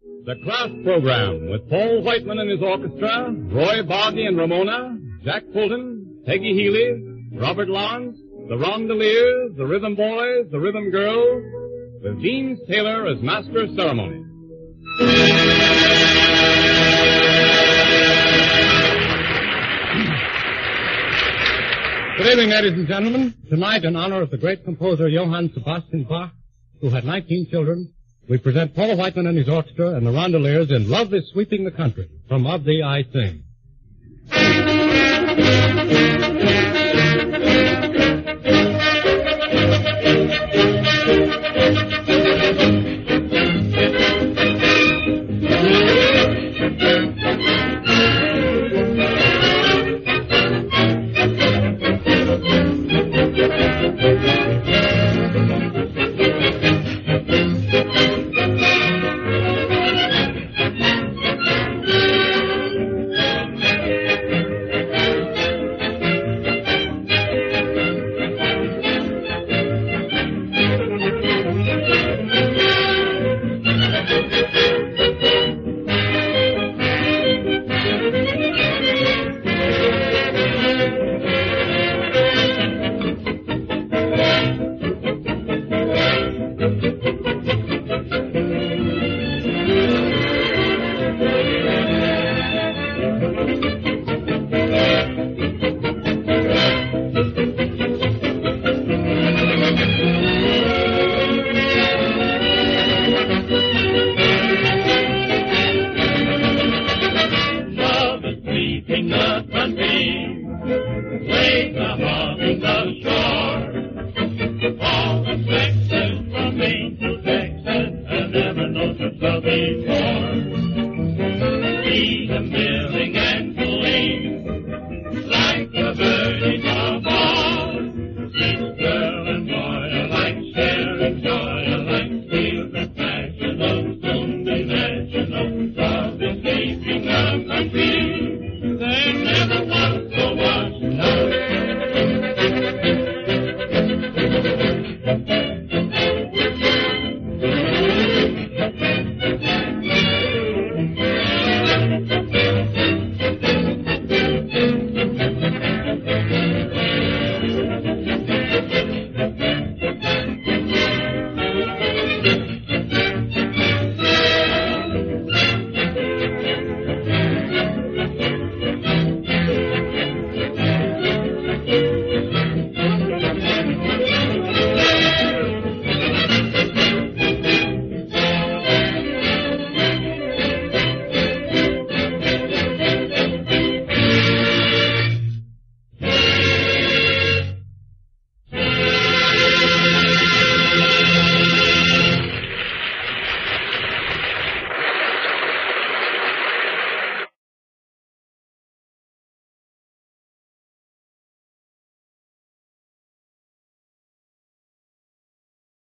The Kraft Program with Paul Whiteman and his orchestra, Roy Boggy and Ramona, Jack Fulton, Peggy Healy, Robert Lawrence, the Rondeliers, the Rhythm Boys, the Rhythm Girls, with Dean Taylor as Master of Ceremonies. Good evening, ladies and gentlemen. Tonight, in honor of the great composer Johann Sebastian Bach, who had 19 children, we present Paul Whiteman and his orchestra and the Rondeliers in Love is Sweeping the Country, from Of Thee I Sing. All the Texas from Maine to Texas, and never knows a Southern